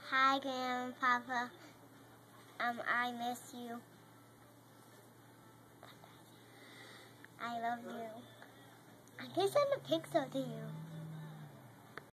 Hi, Grandpapa. I miss you. I love you. I can send a picture to you.